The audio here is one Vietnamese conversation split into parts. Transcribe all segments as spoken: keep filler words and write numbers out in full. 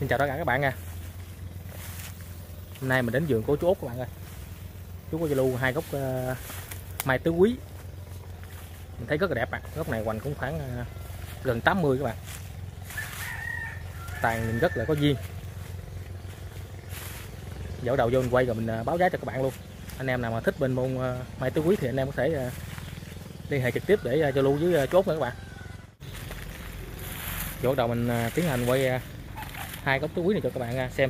Xin chào tất cả các bạn nha. Hôm nay mình đến vườn của chú Út các bạn ơi. Chú có lưu hai gốc uh, mai tứ quý. Mình thấy rất là đẹp ạ. À. Gốc này hoành cũng khoảng uh, gần tám mươi các bạn. Tàn nhìn rất là có duyên. Dẫu đầu vô mình quay rồi mình uh, báo giá cho các bạn luôn. Anh em nào mà thích bên môn uh, mai tứ quý thì anh em có thể uh, liên hệ trực tiếp để uh, giao lưu với uh, chú Út nữa các bạn. Giờ bắt đầu mình uh, tiến hành quay uh, hai gốc tứ quý này cho các bạn uh, xem.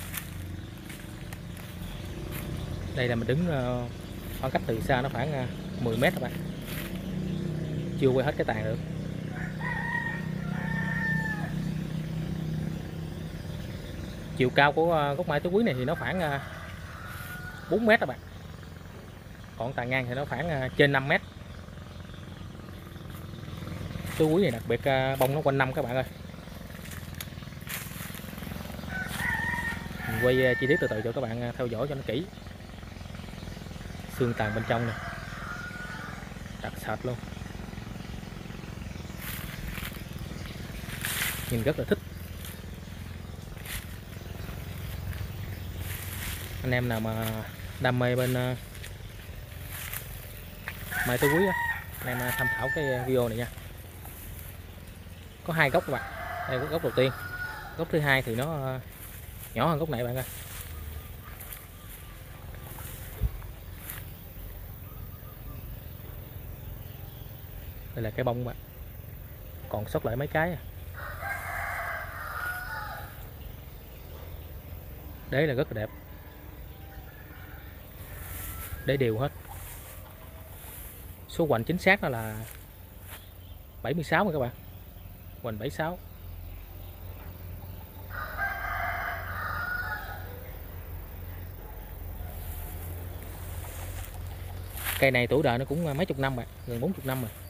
Đây là mình đứng uh, khoảng cách từ xa nó khoảng uh, mười mét các bạn. Chưa quay hết cái tàn được. Chiều cao của uh, gốc mai tứ quý này thì nó khoảng uh, bốn mét các bạn. Còn tàn ngang thì nó khoảng uh, trên năm mét. Tứ quý này đặc biệt uh, bông nó quanh năm các bạn ơi. Mình quay uh, chi tiết từ từ cho các bạn uh, theo dõi cho nó kỹ. Xương tàn bên trong này đặc sệt luôn, nhìn rất là thích. Anh em nào mà đam mê bên uh, mai tứ quý á, anh em uh, tham khảo cái video này nha. Có hai gốc các bạn. Đây có gốc đầu tiên, gốc thứ hai thì nó uh, nhỏ hơn gốc này bạn ơi. Đây là cái bông bạn, còn sót lại mấy cái. Đế là rất là đẹp, đế đều hết. Số hoành chính xác đó là bảy mươi sáu rồi các bạn, hoành bảy mươi sáu. Cây này tuổi đời nó cũng mấy chục năm rồi, gần bốn mươi năm rồi.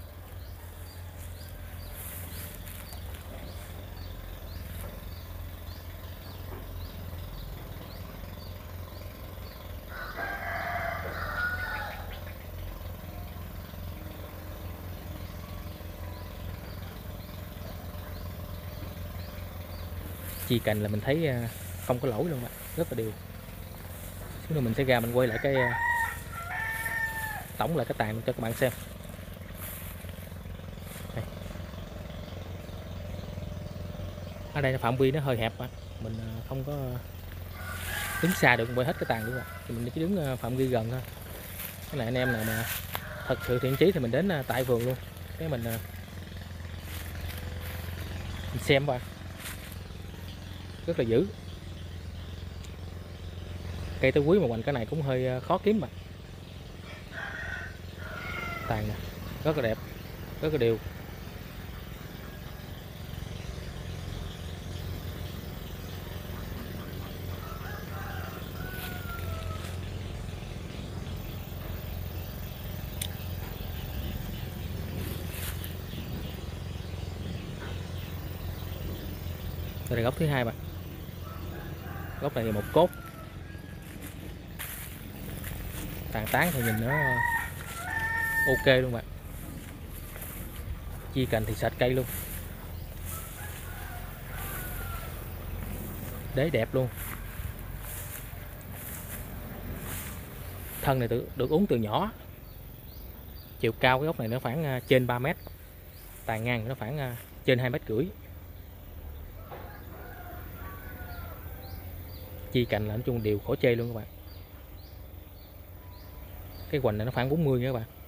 Chi cành là mình thấy không có lỗi luôn bạn, rất là đều. Xíu nữa mình sẽ ra mình quay lại cái tổng lại cái tàn cho các bạn xem. Đây. Ở đây phạm vi nó hơi hẹp, mình không có đứng xa được quay hết cái tàn luôn, thì mình chỉ đứng phạm vi gần thôi. Cái này anh em nào mà thật sự thiện chí thì mình đến tại vườn luôn, cái mình, mình xem qua. Rất là dữ. Cây tứ quý mà hoành cái này cũng hơi khó kiếm mà. Tàn nè, rất là đẹp, rất là đều. Đây là gốc thứ hai bạn. Gốc này là một cốt. Tàn tán thì nhìn nó ok luôn bạn. Chi cành thì sạch cây luôn. Đế đẹp luôn. Thân này được, được uống từ nhỏ. Chiều cao cái gốc này nó khoảng trên ba mét. Tàn ngang nó khoảng trên hai mét rưỡi. Chi cành là nói chung đều khỏi chê luôn các bạn. Cái hoành này nó khoảng bốn mươi nha các bạn.